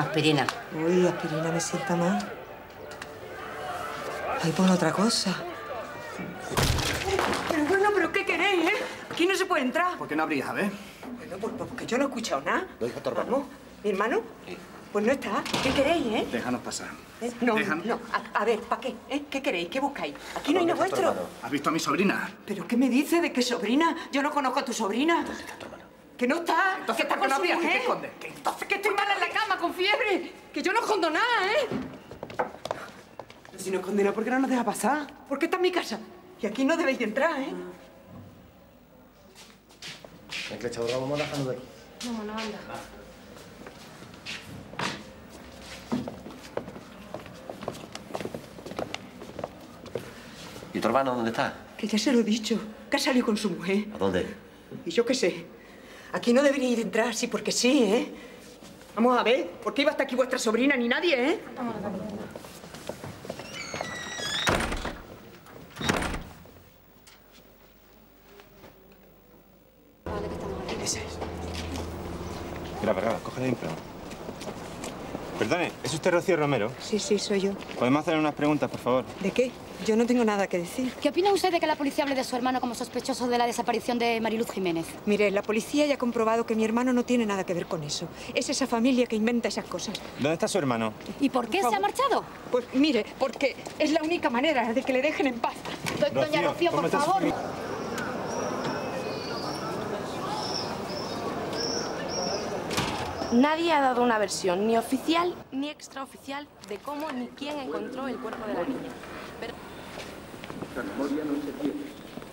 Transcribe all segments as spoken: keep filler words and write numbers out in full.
Aspirina. Uy, aspirina me sienta mal. Ay, pon otra cosa. Pero bueno, ¿pero qué queréis, eh? Aquí no se puede entrar. ¿Por qué no abrías, a ver? Bueno, pues porque yo no he escuchado nada. Lo dijo tu hermano. Vamos, ¿mi hermano? Sí. Pues no está. ¿Qué queréis, eh? Déjanos pasar. ¿Eh? No, Déjanos. no. A, a ver, ¿para qué? ¿Eh? ¿Qué queréis? ¿Qué buscáis? Aquí no hay nada vuestro. ¿Has visto a mi sobrina? ¿Pero qué me dice de qué sobrina? Yo no conozco a tu sobrina. ¿Dónde está tu hermano? Que no está. Entonces, que está ¿por qué no con su abrías? ¿Qué te mujer. escondes? ¿Qué? Entonces que estoy mala en la cama, con fiebre. Que yo no escondo nada, ¿eh? Pero si no condena, ¿por qué no nos deja pasar? Porque está en mi casa. Y aquí no debéis de entrar, ¿eh? Ven, que echado vamos bajando de aquí. Vámonos, anda. ¿Y tu hermano dónde está? Que ya se lo he dicho. Que ha salido con su mujer. ¿A dónde? Y yo qué sé. Aquí no deberíais de entrar así porque sí, ¿eh? Vamos a ver. ¿Por qué iba hasta aquí vuestra sobrina ni nadie, eh? Ese es. Mira, para acá, coge el implante. Perdone, ¿es usted Rocío Romero? Sí, sí, soy yo. ¿Podemos hacer unas preguntas, por favor? ¿De qué? Yo no tengo nada que decir. ¿Qué opina usted de que la policía hable de su hermano como sospechoso de la desaparición de Mariluz Jiménez? Mire, la policía ya ha comprobado que mi hermano no tiene nada que ver con eso. Es esa familia que inventa esas cosas. ¿Dónde está su hermano? ¿Y por qué Por se ha favor. marchado? Pues mire, porque es la única manera de que le dejen en paz. Do- Doña Rocío, por cómete su favor. fili- Nadie ha dado una versión ni oficial ni extraoficial de cómo ni quién encontró el cuerpo de la niña. Pero... La memoria no se pierde.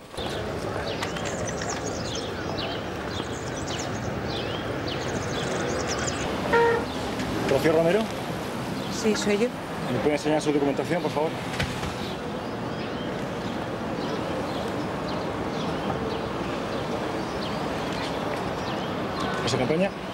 ¿Rocío Romero? Sí, soy yo. ¿Me puede enseñar su documentación, por favor? ¿Nos acompaña?